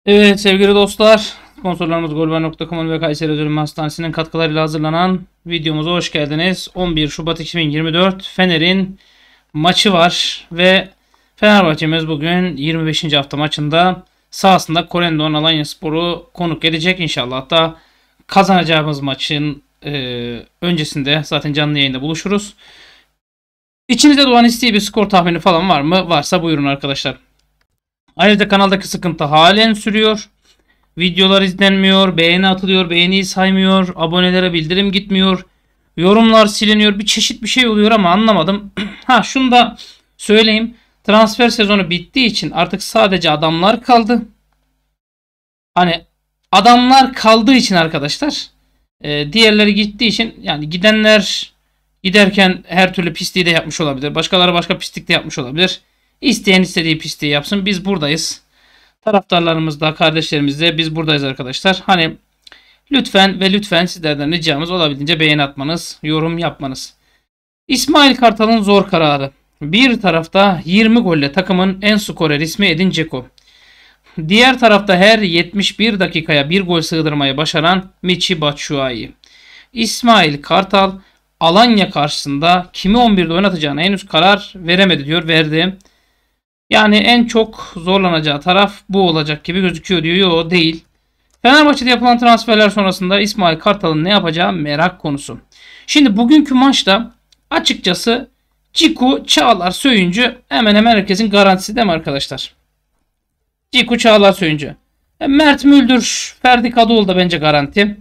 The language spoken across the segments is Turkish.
Evet sevgili dostlar, sponsorlarımız Golber.com ve Kayseri Özel Hastanesi'nin katkılarıyla hazırlanan videomuza hoş geldiniz. 11 Şubat 2024 Fener'in maçı var ve Fenerbahçe'miz bugün 25. hafta maçında sahasında Corendon Alanyaspor'u konuk edecek inşallah. Hatta kazanacağımız maçın öncesinde zaten canlı yayında buluşuruz. İçinizde doğan isteği bir skor tahmini falan var mı? Varsa buyurun arkadaşlar. Ayrıca kanaldaki sıkıntı halen sürüyor. Videolar izlenmiyor, beğeni atılıyor, beğeniyi saymıyor, abonelere bildirim gitmiyor, yorumlar siliniyor, bir çeşit bir şey oluyor ama anlamadım. Şunu da söyleyeyim. Transfer sezonu bittiği için artık sadece adamlar kaldı. Hani adamlar kaldığı için arkadaşlar, diğerleri gittiği için yani gidenler giderken her türlü pisliği de yapmış olabilir. Başkaları başka pislik de yapmış olabilir. İsteyen istediği pisliği yapsın. Biz buradayız. Taraftarlarımız da kardeşlerimiz de biz buradayız arkadaşlar. Hani lütfen sizlerden ricamız olabildiğince beğeni atmanız, yorum yapmanız. İsmail Kartal'ın zor kararı. Bir tarafta 20 golle takımın en skorer ismi Edin Dzeko. Diğer tarafta her 71 dakikaya bir gol sığdırmayı başaran Michy Batshuayi. İsmail Kartal Alanya karşısında kimi 11'de oynatacağına henüz karar veremedi diyor. Verdi. Yani en çok zorlanacağı taraf bu olacak gibi gözüküyor diyor. Yok değil. Fenerbahçe'de yapılan transferler sonrasında İsmail Kartal'ın ne yapacağı merak konusu. Şimdi bugünkü maçta açıkçası Ciku, Çağlar, Söyüncü hemen hemen herkesin garantisi değil mi arkadaşlar? Ciku, Çağlar, Söyüncü. Mert Müldür, Ferdi Kadıoğlu da bence garanti.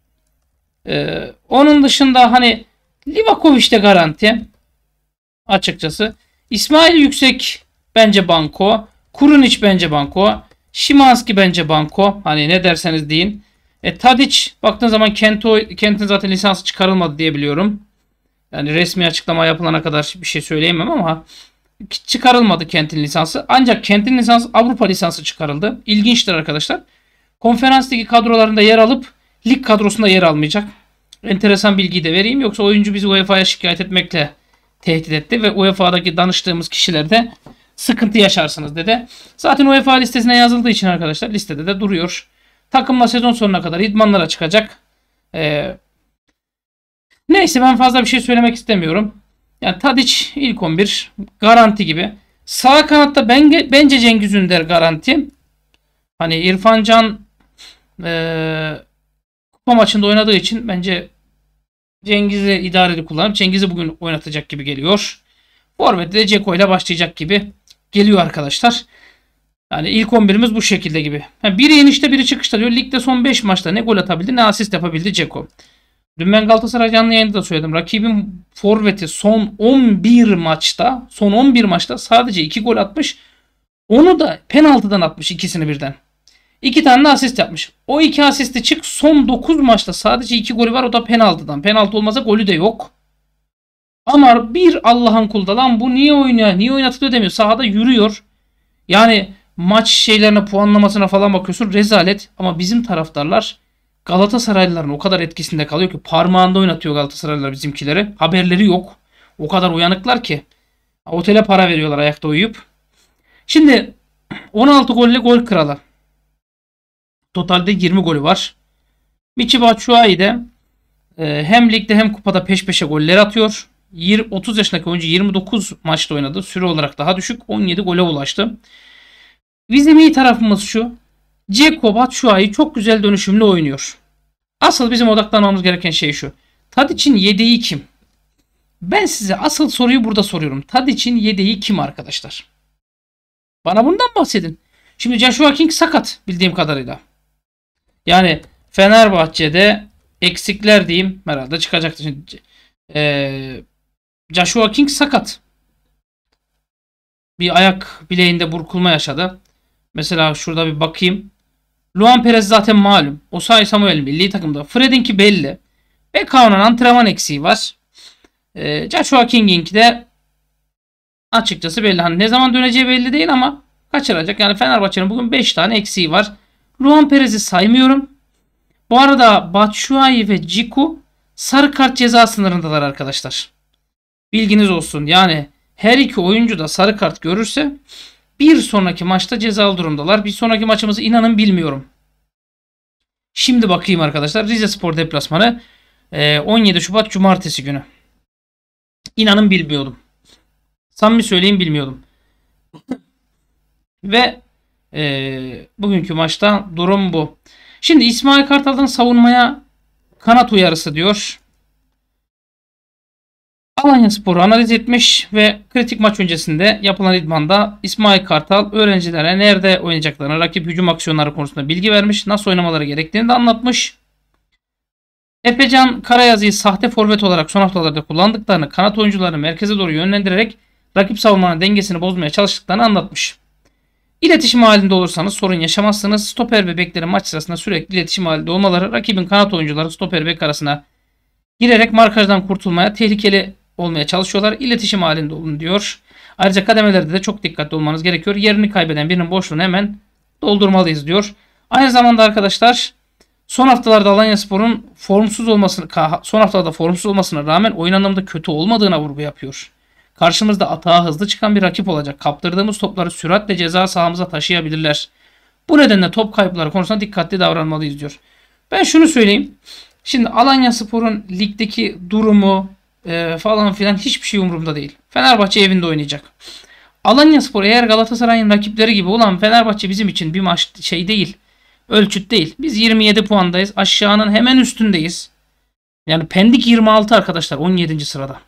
Onun dışında hani Livakovic de garanti. Açıkçası. İsmail Yüksek bence banko. Kurunic bence banko. Szymański bence banko. Hani ne derseniz deyin. Tadic baktığın zaman Kent'in zaten lisansı çıkarılmadı diye biliyorum. Yani resmi açıklama yapılana kadar bir şey söyleyemem ama çıkarılmadı Kent'in lisansı. Ancak Kent'in lisansı Avrupa lisansı çıkarıldı. İlginçtir arkadaşlar. Konferans ligi kadrolarında yer alıp lig kadrosunda yer almayacak. Enteresan bilgiyi de vereyim. Yoksa oyuncu bizi UEFA'ya şikayet etmekle tehdit etti ve UEFA'daki danıştığımız kişiler de sıkıntı yaşarsınız dedi. Zaten UEFA listesine yazıldığı için arkadaşlar listede de duruyor. Takımla sezon sonuna kadar idmanlara çıkacak. Neyse ben fazla bir şey söylemek istemiyorum. Yani Tadic ilk 11 garanti gibi. Sağ kanatta bence Cengiz Ünder garanti. Hani İrfan Can kupa maçında oynadığı için bence Cengiz'i idareli kullanıp Cengiz'i bugün oynatacak gibi geliyor. Forvet'te de Dzeko ile başlayacak gibi geliyor arkadaşlar. Yani ilk 11'imiz bu şekilde gibi. Biri inişte biri çıkışta diyor. Ligde son 5 maçta ne gol atabildi ne asist yapabildi Dzeko. Dün ben Galatasaray canlı yayında da söyledim. Rakibin forveti son 11 maçta sadece 2 gol atmış. Onu da penaltıdan atmış, ikisini birden. 2 tane de asist yapmış. O 2 asisti çık, son 9 maçta sadece 2 golü var, o da penaltıdan. Penaltı olmasa golü de yok. Ama bir Allah'ın kulu da lan bu niye oynuyor, niye oynatılıyor demiyor. Sahada yürüyor. Yani maç şeylerine, puanlamasına falan bakıyorsun, rezalet. Ama bizim taraftarlar Galatasaraylıların o kadar etkisinde kalıyor ki parmağında oynatıyor Galatasaraylılar bizimkileri. Haberleri yok. O kadar uyanıklar ki. Otele para veriyorlar ayakta uyuyup. Şimdi 16 golle gol kralı. Totalde 20 golü var. Michy Batshuayi de hem ligde hem kupada peş peşe goller atıyor. 30 yaşındaki oyuncu 29 maçta oynadı. Süre olarak daha düşük. 17 gole ulaştı. Bizim iyi tarafımız şu. Dzeko, Batshuayi çok güzel dönüşümlü oynuyor. Asıl bizim odaklanmamız gereken şey şu. Tadic'in yedeği kim? Ben size asıl soruyu burada soruyorum. Tadic'in yedeği kim arkadaşlar? Bana bundan bahsedin. Şimdi Joshua King sakat bildiğim kadarıyla. Yani Fenerbahçe'de eksikler diyeyim. Herhalde çıkacaktır. Şimdi, Joshua King sakat. Bir ayak bileğinde burkulma yaşadı. Mesela şurada bir bakayım. Luan Perez zaten malum. Osayi Samuel milli takımda. Fred'inki belli. Bekao'nun antrenman eksiği var. Joshua King'inki de açıkçası belli. Hani ne zaman döneceği belli değil ama kaçıracak. Yani Fenerbahçe'nin bugün 5 tane eksiği var. Luan Perez'i saymıyorum. Bu arada Batshuayi ve Ciku sarı kart ceza sınırındalar arkadaşlar. Bilginiz olsun. Yani her iki oyuncu da sarı kart görürse bir sonraki maçta cezalı durumdalar. Bir sonraki maçımızı inanın bilmiyorum. Şimdi bakayım arkadaşlar. Rizespor deplasmanı 17 Şubat Cumartesi günü. İnanın bilmiyordum. Samimi söyleyeyim bilmiyordum. Ve bugünkü maçta durum bu. Şimdi İsmail Kartal'dan savunmaya kanat uyarısı diyor. Alanyaspor'u analiz etmiş ve kritik maç öncesinde yapılan idmanda İsmail Kartal öğrencilere nerede oynayacaklarını, rakip hücum aksiyonları konusunda bilgi vermiş, nasıl oynamaları gerektiğini de anlatmış. Efecan Karayazı'yı sahte forvet olarak son haftalarda kullandıklarını, kanat oyuncularını merkeze doğru yönlendirerek rakip savunmanın dengesini bozmaya çalıştıklarını anlatmış. İletişim halinde olursanız sorun yaşamazsınız. Stoper ve beklerin maç sırasında sürekli iletişim halinde olmaları, rakibin kanat oyuncuları stoper bek arasına girerek markajdan kurtulmaya, tehlikeli olmaya çalışıyorlar. İletişim halinde olun diyor. Ayrıca kademelerde de çok dikkatli olmanız gerekiyor. Yerini kaybeden birinin boşluğunu hemen doldurmalıyız diyor. Aynı zamanda arkadaşlar son haftalarda Alanyaspor'un son haftalarda formsuz olmasına rağmen oyun anlamında kötü olmadığına vurgu yapıyor. Karşımızda atağa hızlı çıkan bir rakip olacak. Kaptırdığımız topları süratle ceza sahamıza taşıyabilirler. Bu nedenle top kayıpları konusunda dikkatli davranmalıyız diyor. Ben şunu söyleyeyim. Şimdi Alanyaspor'un ligdeki durumu falan filan hiçbir şey umurumda değil. Fenerbahçe evinde oynayacak. Alanyaspor eğer Galatasaray'ın rakipleri gibi olan Fenerbahçe bizim için bir maç şey değil. Ölçüt değil. Biz 27 puandayız. Aşağının hemen üstündeyiz. Yani Pendik 26 arkadaşlar 17. sırada.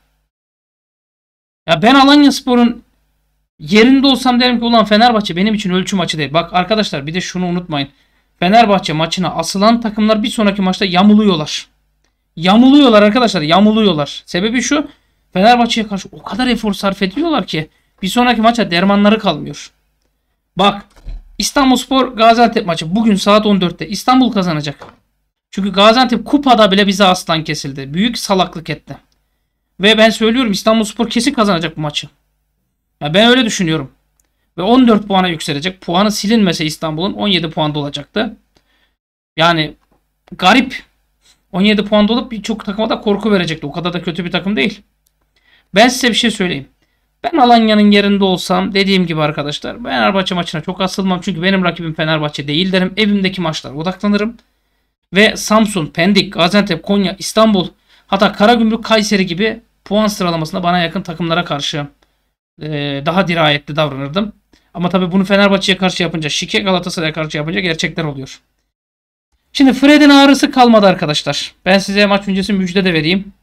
Ya ben Alanyaspor'un yerinde olsam derim ki ulan Fenerbahçe benim için ölçü maçı değil. Bak arkadaşlar bir de şunu unutmayın. Fenerbahçe maçına asılan takımlar bir sonraki maçta yamuluyorlar. Yamuluyorlar arkadaşlar, yamuluyorlar. Sebebi şu, Fenerbahçe'ye karşı o kadar efor sarf ediyorlar ki bir sonraki maça dermanları kalmıyor. Bak, İstanbulspor Gaziantep maçı bugün saat 14'te İstanbul kazanacak. Çünkü Gaziantep kupada bile bize aslan kesildi. Büyük salaklık etti. Ve ben söylüyorum İstanbulspor kesin kazanacak bu maçı. Ya ben öyle düşünüyorum. Ve 14 puana yükselecek. Puanı silinmese İstanbul'un 17 puanda olacaktı. Yani garip. 17 puanda olup birçok takıma da korku verecekti. O kadar da kötü bir takım değil. Ben size bir şey söyleyeyim. Ben Alanya'nın yerinde olsam dediğim gibi arkadaşlar Fenerbahçe maçına çok asılmam. Çünkü benim rakibim Fenerbahçe değil derim. Evimdeki maçlara odaklanırım. Ve Samsun, Pendik, Gaziantep, Konya, İstanbul hatta Karagümrük, Kayseri gibi puan sıralamasında bana yakın takımlara karşı daha dirayetli davranırdım. Ama tabii bunu Fenerbahçe'ye karşı yapınca, Şike Galatasaray'a karşı yapınca gerçekler oluyor. Şimdi Fred'in ağrısı kalmadı arkadaşlar. Ben size maç öncesi müjde de vereyim.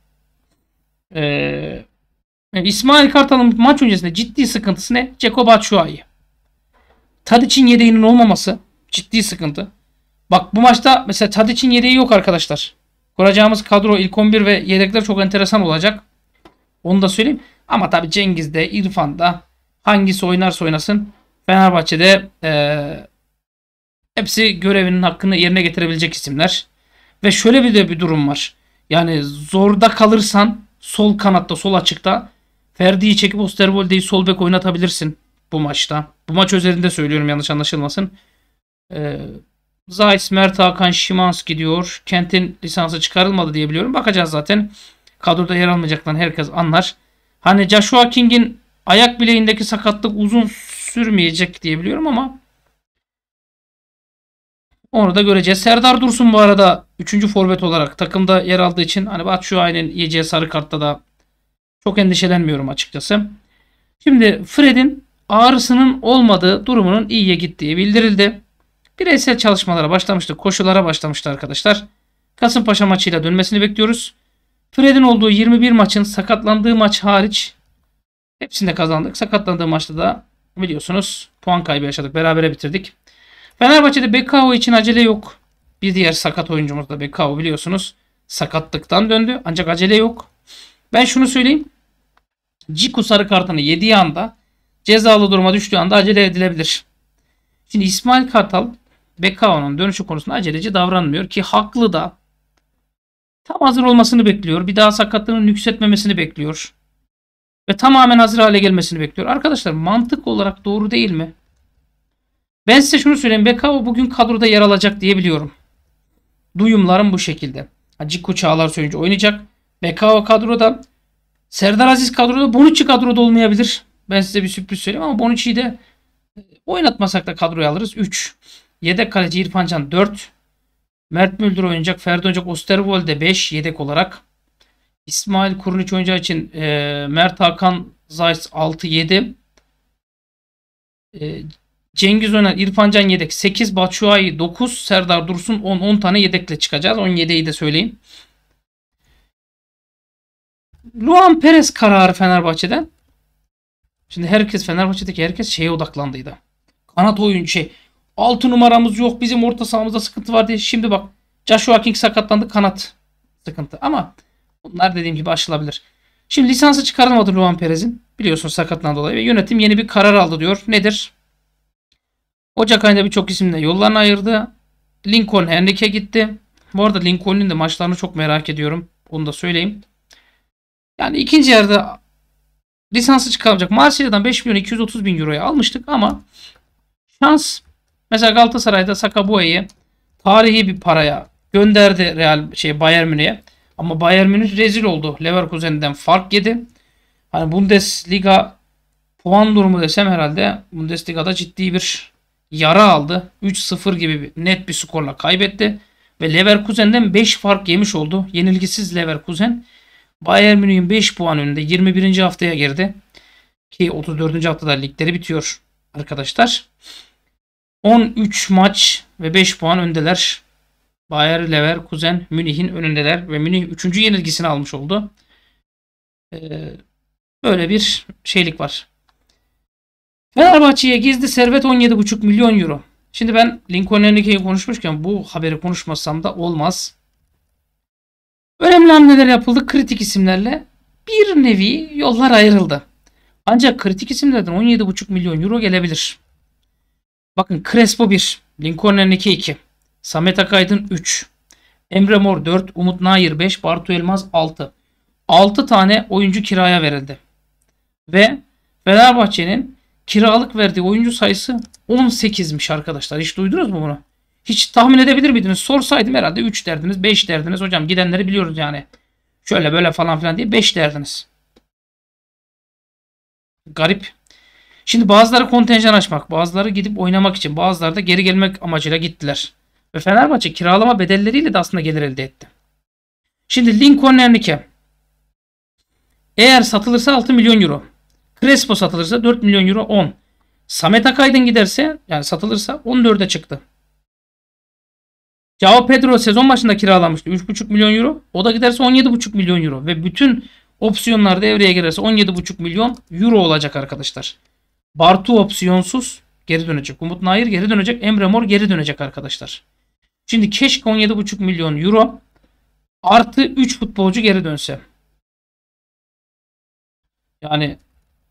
İsmail Kartal'ın maç öncesinde ciddi sıkıntısı ne? Ceko Batshuayi. Tadic'in yedeğinin olmaması ciddi sıkıntı. Bak bu maçta mesela Tadic'in yedeği yok arkadaşlar. Kuracağımız kadro ilk 11 ve yedekler çok enteresan olacak. Onu da söyleyeyim. Ama tabii Cengiz'de, İrfan'da hangisi oynarsa oynasın Fenerbahçe'de hepsi görevinin hakkını yerine getirebilecek isimler. Ve şöyle bir durum var. Yani zorda kalırsan sol kanatta, sol açıkta Ferdi'yi çekip Osterwolde'yi sol bek oynatabilirsin bu maçta. Bu maç özelinde söylüyorum yanlış anlaşılmasın. Zayt, Mert Hakan, Szymański diyor. Kent'in lisansı çıkarılmadı diye biliyorum. Bakacağız zaten. Kadroda yer almayacaklarını herkes anlar. Hani Joshua King'in ayak bileğindeki sakatlık uzun sürmeyecek diye biliyorum ama onu da göreceğiz. Serdar Dursun bu arada 3. forvet olarak takımda yer aldığı için hani Batshuayi'nin yiyeceği sarı kartta da çok endişelenmiyorum açıkçası. Şimdi Fred'in ağrısının olmadığı, durumunun iyiye gittiği bildirildi. Bireysel çalışmalara başlamıştı. Koşulara başlamıştı arkadaşlar. Kasımpaşa maçıyla dönmesini bekliyoruz. Fred'in olduğu 21 maçın sakatlandığı maç hariç hepsinde kazandık. Sakatlandığı maçta da biliyorsunuz puan kaybı yaşadık. Berabere bitirdik. Fenerbahçe'de Bekao için acele yok. Bir diğer sakat oyuncumuz da Bekao biliyorsunuz. Sakatlıktan döndü. Ancak acele yok. Ben şunu söyleyeyim. Ciku sarı kartını yediği anda cezalı duruma düştüğü anda acele edilebilir. Şimdi İsmail Kartal Bekao'nun dönüşü konusunda aceleci davranmıyor ki haklı da. Tam hazır olmasını bekliyor. Bir daha sakatlığının nüksetmemesini bekliyor. Ve tamamen hazır hale gelmesini bekliyor. Arkadaşlar mantık olarak doğru değil mi? Ben size şunu söyleyeyim. Bekao bugün kadroda yer alacak diye biliyorum. Duyumlarım bu şekilde. Ciku Çağlar Söyüncü oynayacak. Bekao kadroda. Serdar Aziz kadroda. Bonucci kadroda olmayabilir. Ben size bir sürpriz söyleyeyim ama Bonucci'yi de Oynatmasak da kadroya alırız. 3. Yedek kaleci İrfan Can 4. Mert Müldür oynayacak. Ferdi oynayacak. Osterwolde 5 yedek olarak. İsmail Kurunic oynayacağı için Mert Hakan Zayt 6-7. Cengiz Öner, İrfan Can yedek 8, Batshuayi 9, Serdar Dursun 10. 10 tane yedekle çıkacağız. 17'yi de söyleyeyim. Luan Perez kararı Fenerbahçe'den. Şimdi Fenerbahçe'deki herkes şeye odaklandıydı. Kanat oyuncu 6 numaramız yok. Bizim orta sahamızda sıkıntı var diye. Şimdi bak Joshua King sakatlandı. Kanat sıkıntı. Ama bunlar dediğim gibi aşılabilir. Şimdi lisansı çıkarılmadı Luan Perez'in. Biliyorsun sakatlandı dolayı. Ve yönetim yeni bir karar aldı diyor. Nedir? Ocak ayında birçok isimle yollarını ayırdı. Lincoln Henrique gitti. Bu arada Lincoln'un de maçlarını çok merak ediyorum. Onu da söyleyeyim. Yani ikinci yarıda lisansı çıkarılacak. Marsilya'dan 5 milyon 230 bin euroya almıştık ama şans mesela Galatasaray'da Sakabue'yi tarihi bir paraya gönderdi Bayern Münih'e. Ama Bayern Münih rezil oldu. Leverkusen'den fark yedi. Hani Bundesliga puan durumu desem herhalde Bundesliga'da ciddi bir yara aldı. 3-0 gibi net bir skorla kaybetti. Ve Leverkusen'den 5 fark yemiş oldu. Yenilgisiz Leverkusen. Bayern Münih'in 5 puan önünde 21. haftaya girdi. Ki 34. haftada ligleri bitiyor arkadaşlar. 13 maç ve 5 puan öndeler. Bayer Leverkusen Münih'in önündeler ve Münih 3. yenilgisini almış oldu. Böyle bir şeylik var. Fenerbahçe'ye gizli servet 17,5 milyon euro. Şimdi ben Lincoln Henrique'yi konuşmuşken bu haberi konuşmasam da olmaz. Önemli hamleler yapıldı kritik isimlerle. Bir nevi yollar ayrıldı. Ancak kritik isimlerden 17,5 milyon euro gelebilir. Bakın Crespo 1, Lincoln Henrique 2, Samet Akaydın 3, Emre Mor 4, Umut Nayır 5, Bartu Elmaz 6. 6 tane oyuncu kiraya verildi. Ve Fenerbahçe'nin kiralık verdiği oyuncu sayısı 18'miş arkadaşlar. Hiç duydunuz mu bunu? Hiç tahmin edebilir miydiniz? Sorsaydım herhalde 3 derdiniz, 5 derdiniz. Hocam gidenleri biliyoruz yani. Şöyle böyle falan filan diye 5 derdiniz. Garip. Şimdi bazıları kontenjan açmak, bazıları gidip oynamak için, bazıları da geri gelmek amacıyla gittiler. Ve Fenerbahçe kiralama bedelleriyle de aslında gelir elde etti. Şimdi Lincoln Henrique eğer satılırsa 6 milyon euro. Crespo satılırsa 4 milyon euro 10. Samet Akaydın giderse yani satılırsa 14'e çıktı. Joao Pedro sezon başında kiralanmıştı 3,5 milyon euro. O da giderse 17,5 milyon euro. Ve bütün opsiyonlar devreye girerse 17,5 milyon euro olacak arkadaşlar. Bartu opsiyonsuz geri dönecek. Umut Nayır geri dönecek. Emre Mor geri dönecek arkadaşlar. Şimdi keşke 17,5 milyon euro artı 3 futbolcu geri dönse. Yani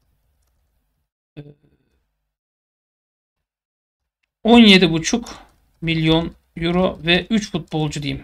17,5 milyon euro ve 3 futbolcu diyeyim.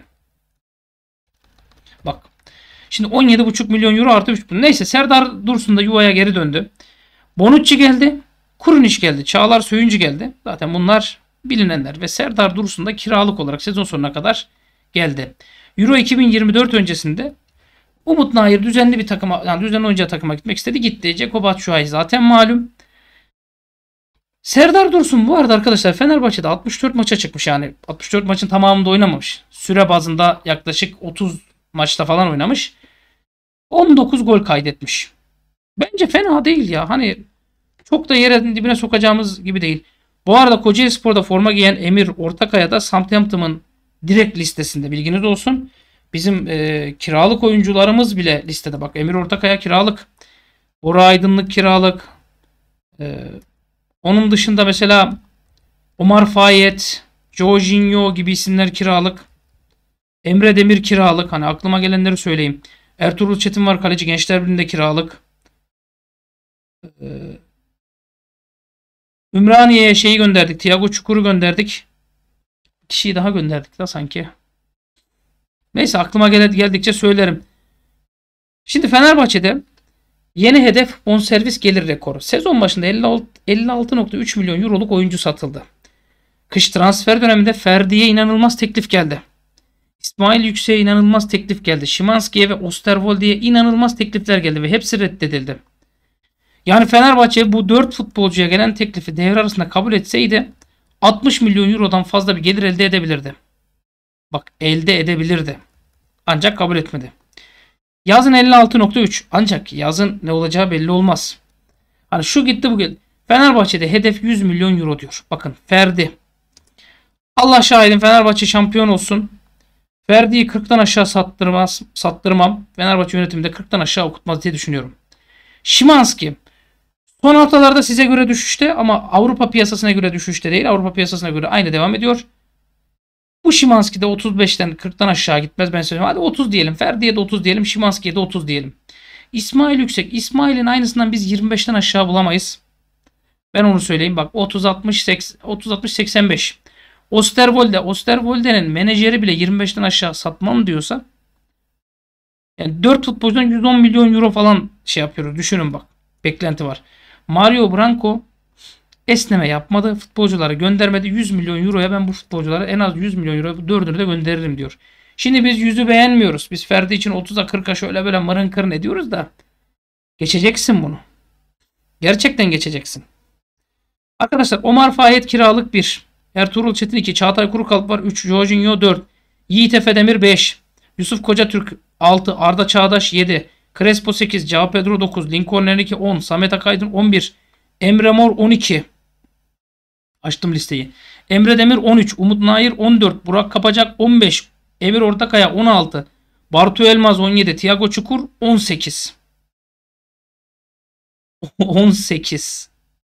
Bak. Şimdi 17,5 milyon euro artı 3. Neyse Serdar Dursun da yuvaya geri döndü. Bonucci geldi. Kurunic geldi. Çağlar Söyüncü geldi. Zaten bunlar bilinenler. Ve Serdar Dursun da kiralık olarak sezon sonuna kadar geldi. Euro 2024 öncesinde Umut Nayır düzenli bir takıma, yani düzenli oyuncu takıma gitmek istedi. Gitti. Ceko Batshuayi zaten malum. Serdar Dursun bu arada arkadaşlar Fenerbahçe'de 64 maça çıkmış. Yani 64 maçın tamamında oynamamış. Süre bazında yaklaşık 30 maçta falan oynamış. 19 gol kaydetmiş. Bence fena değil ya. Hani çok da yerin dibine sokacağımız gibi değil. Bu arada Kocaelispor'da forma giyen Emir Ortakaya da Southampton'ın direkt listesinde, bilginiz olsun. Bizim kiralık oyuncularımız bile listede. Bak Emir Ortakaya kiralık. Bora Aydınlık kiralık. Onun dışında mesela Omar Fayet, Jorginho gibi isimler kiralık. Emre Demir kiralık. Hani aklıma gelenleri söyleyeyim. Ertuğrul Çetin var kaleci, Gençler Birliği'nde kiralık. Ümraniye'ye şeyi gönderdik. Thiago Çukur'u gönderdik. Bir kişiyi daha gönderdik da sanki. Neyse aklıma geldikçe söylerim. Şimdi Fenerbahçe'de yeni hedef bonservis gelir rekoru. Sezon başında 56,3 milyon euroluk oyuncu satıldı. Kış transfer döneminde Ferdi'ye inanılmaz teklif geldi. İsmail Yüksek'e inanılmaz teklif geldi. Szymański'ye ve Osterwolde'ye inanılmaz teklifler geldi ve hepsi reddedildi. Yani Fenerbahçe bu 4 futbolcuya gelen teklifi devre arasında kabul etseydi 60 milyon eurodan fazla bir gelir elde edebilirdi. Bak, elde edebilirdi. Ancak kabul etmedi. Yazın 56.3. Ancak yazın ne olacağı belli olmaz. Hani şu gitti bu geldi. Fenerbahçe'de hedef 100 milyon euro diyor. Bakın Ferdi. Allah şahidim, Fenerbahçe şampiyon olsun. Ferdi'yi 40'tan aşağı sattırmam. Fenerbahçe yönetiminde 40'tan aşağı okutmaz diye düşünüyorum. Şimanski. Son haftalarda size göre düşüşte ama Avrupa piyasasına göre düşüşte değil. Avrupa piyasasına göre aynı devam ediyor. Bu Şimanski de 35'ten 40'tan aşağı gitmez, ben söyleyeyim. Hadi 30 diyelim. Ferdi'ye de 30 diyelim. Şimanski'ye de 30 diyelim. İsmail Yüksek. İsmail'in aynısından biz 25'ten aşağı bulamayız. Ben onu söyleyeyim. Bak 30-60-85. Osterwolde'nin menajeri bile 25'ten aşağı satmam diyorsa, yani 4 futbolcudan 110 milyon euro falan şey yapıyoruz. Düşünün bak. Beklenti var. Mario Branco esneme yapmadı. Futbolcuları göndermedi. 100 milyon euroya ben bu futbolculara en az 100 milyon euro 4'ünü de gönderirim diyor. Şimdi biz 100'ü beğenmiyoruz. Biz Ferdi için 30'a 40'a şöyle böyle mırın kırın ediyoruz da geçeceksin bunu. Gerçekten geçeceksin. Arkadaşlar Omar Fayet kiralık 1. Ertuğrul Çetin 2. Çağatay Kurukalp var 3. Jorginho 4. Yiğit Efe Demir 5. Yusuf Kocatürk 6. Arda Çağdaş 7. Crespo 8. Cao Pedro 9. Lincoln Enrique 10. Samet Akaydın 11. Emre Mor 12. Açtım listeyi. Emre Demir 13. Umut Nair 14. Burak Kapacak 15. Emir Ortakaya 16. Bartu Elmaz 17. Thiago Çukur 18. 18.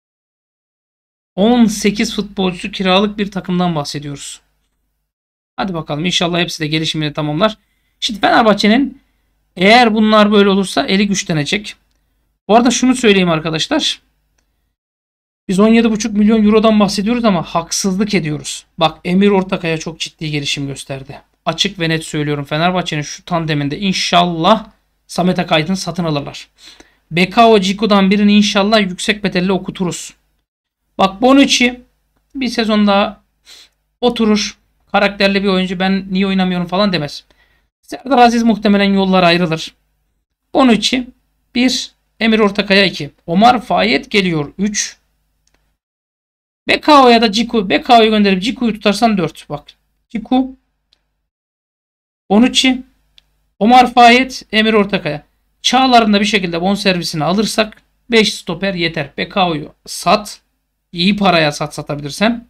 18 futbolcu kiralık bir takımdan bahsediyoruz. Hadi bakalım, inşallah hepsi de gelişimini tamamlar. Şimdi Fenerbahçe'nin eğer bunlar böyle olursa eli güçlenecek. Bu arada şunu söyleyeyim arkadaşlar. Biz 17,5 milyon eurodan bahsediyoruz ama haksızlık ediyoruz. Bak Emir Ortakaya çok ciddi gelişim gösterdi. Açık ve net söylüyorum. Fenerbahçe'nin şu tandeminde inşallah Samet Akaydın satın alırlar. Bekao Ciku'dan birini inşallah yüksek bedelle okuturuz. Bak Bonucci bir sezon daha oturur. Karakterli bir oyuncu, ben niye oynamıyorum falan demez. Serdar Aziz muhtemelen yollar ayrılır. Bonucci 1. Emir Ortakaya 2. Omar Fayet geliyor 3. Bekao ya da Ciku. Bekao'yu gönderip Ciku'yu tutarsan 4. Bak. Ciku, Bonucci, Omar Fayet, Emir Ortakaya. Çağlarında bir şekilde bonservisini alırsak 5 stoper yeter. Bekao'yu sat. İyi paraya satabilirsem.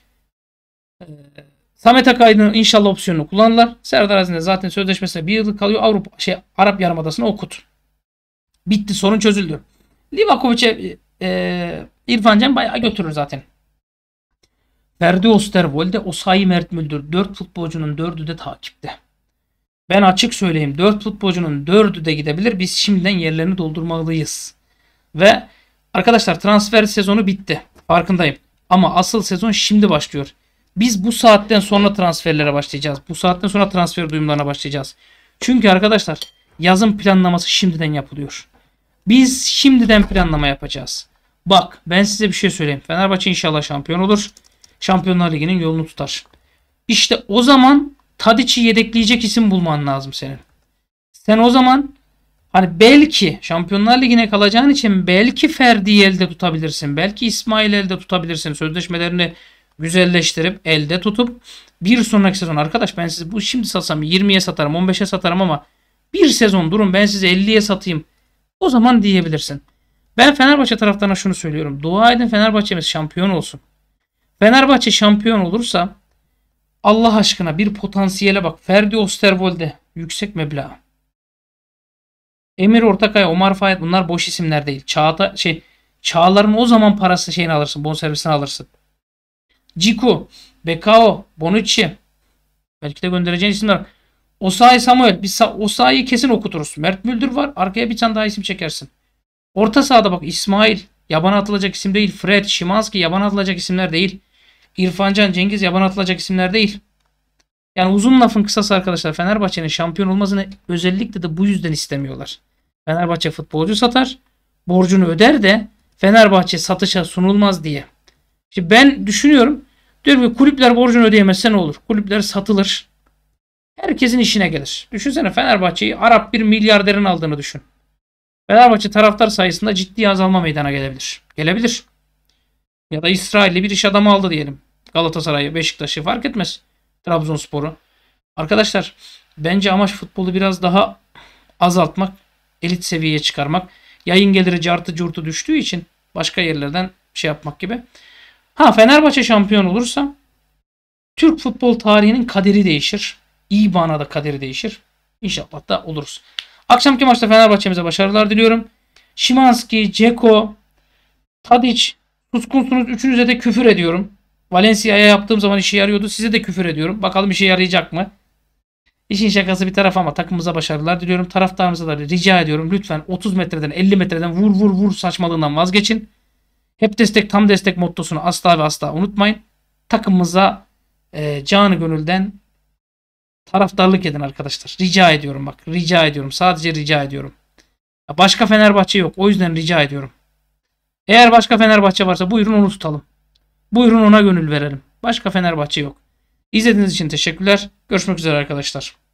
Samet Akaydın'ın inşallah opsiyonunu kullanırlar. Serdar Aziz'in zaten sözleşmesine bir yıl kalıyor. Arap Yarımadası'nı okut. Bitti, sorun çözüldü. Livakovic'e İrfan Can bayağı götürür zaten. Ferdi Osterwolde, Osayi Mert Müldür. 4 futbolcunun 4'ü de takipte. Ben açık söyleyeyim. 4 futbolcunun 4'ü de gidebilir. Biz şimdiden yerlerini doldurmalıyız. Ve arkadaşlar transfer sezonu bitti. Farkındayım. Ama asıl sezon şimdi başlıyor. Biz bu saatten sonra transferlere başlayacağız. Bu saatten sonra transfer duyumlarına başlayacağız. Çünkü arkadaşlar yazın planlaması şimdiden yapılıyor. Biz şimdiden planlama yapacağız. Bak ben size bir şey söyleyeyim. Fenerbahçe inşallah şampiyon olur. Şampiyonlar Ligi'nin yolunu tutar. İşte o zaman Tadic'i yedekleyecek isim bulman lazım senin. Sen o zaman hani belki Şampiyonlar Ligi'ne kalacağın için belki Ferdi'yi elde tutabilirsin. Belki İsmail'i elde tutabilirsin. Sözleşmelerini güzelleştirip elde tutup bir sonraki sezon, arkadaş ben sizi bu şimdi satsam 20'ye satarım, 15'e satarım ama bir sezon durun ben size 50'ye satayım. O zaman diyebilirsin. Ben Fenerbahçe taraftarına şunu söylüyorum. Dua edin Fenerbahçe'miz şampiyon olsun. Fenerbahçe şampiyon olursa Allah aşkına bir potansiyele bak. Ferdi Osterwolde yüksek meblağ. Emir Ortakaya, Omar Fayet, bunlar boş isimler değil. Çağlar'ın o zaman parası şeyini alırsın. Bonservisini alırsın. Ciku, Bekao, Bonucci. Belki de göndereceğin isimler. Osayi Samuel. Biz Osayi'yi kesin okuturuz. Mert Müldür var. Arkaya bir tane daha isim çekersin. Orta sahada bak İsmail. Yabana atılacak isim değil. Fred, Şimanski yabana atılacak isimler değil. İrfan Can, Cengiz yabana atılacak isimler değil. Yani uzun lafın kısası arkadaşlar, Fenerbahçe'nin şampiyon olmasını özellikle de bu yüzden istemiyorlar. Fenerbahçe futbolcu satar, borcunu öder de Fenerbahçe satışa sunulmaz diye. Şimdi ben düşünüyorum, diyorum ki kulüpler borcunu ödeyemezse ne olur? Kulüpler satılır. Herkesin işine gelir. Düşünsene Fenerbahçe'yi Arap bir milyarderin aldığını düşün. Fenerbahçe taraftar sayısında ciddi azalma meydana gelebilir. Gelebilir. Ya da İsrailli bir iş adamı aldı diyelim. Galatasaray'ı, Beşiktaş'ı fark etmez. Trabzonspor'u. Arkadaşlar bence amaç futbolu biraz daha azaltmak, elit seviyeye çıkarmak. Yayın geliri cartı curtu düştüğü için başka yerlerden şey yapmak gibi. Ha, Fenerbahçe şampiyon olursa Türk futbol tarihinin kaderi değişir. İyi manada kaderi değişir. İnşallah da oluruz. Akşamki maçta Fenerbahçe'mize başarılar diliyorum. Szymański, Dzeko, Tadic, suskunsunuz. Üçünüze de küfür ediyorum. Valencia'ya yaptığım zaman işe yarıyordu. Size de küfür ediyorum. Bakalım işe yarayacak mı? İşin şakası bir taraf ama takımımıza başarılar diliyorum. Taraftarımıza da rica ediyorum. Lütfen 30 metreden 50 metreden vur vur vur saçmalığından vazgeçin. Hep destek tam destek mottosunu asla ve asla unutmayın. Takımımıza canı gönülden taraftarlık edin arkadaşlar. Rica ediyorum bak. Rica ediyorum. Sadece rica ediyorum. Başka Fenerbahçe yok. O yüzden rica ediyorum. Eğer başka Fenerbahçe varsa buyurun onu tutalım. Buyurun ona gönül verelim. Başka Fenerbahçe yok. İzlediğiniz için teşekkürler. Görüşmek üzere arkadaşlar.